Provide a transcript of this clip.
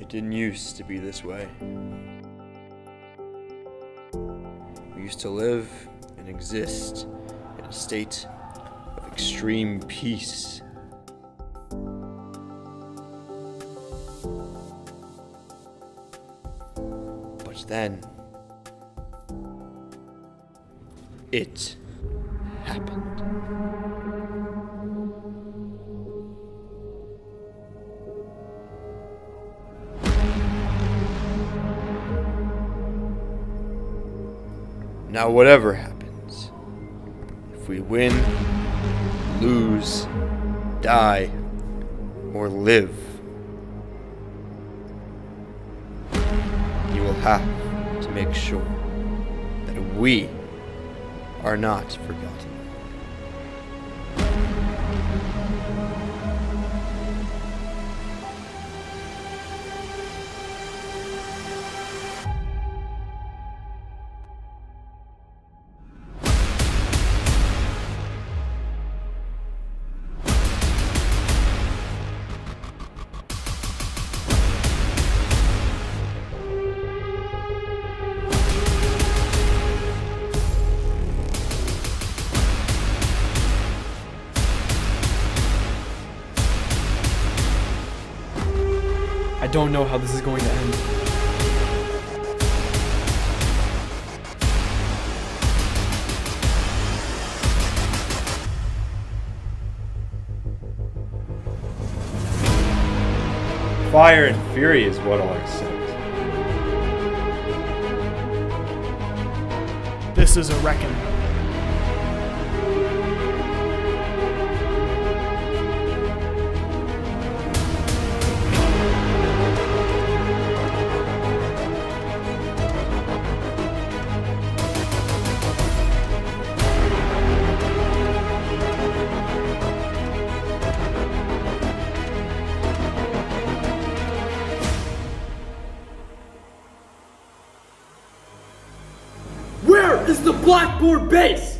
It didn't used to be this way. We used to live and exist in a state of extreme peace. But then, it happened. Now whatever happens, if we win, lose, die, or live, you will have to make sure that we are not forgotten. I don't know how this is going to end. Fire and fury is what I'll accept. This is a reckoning. Where is the Black Boar base?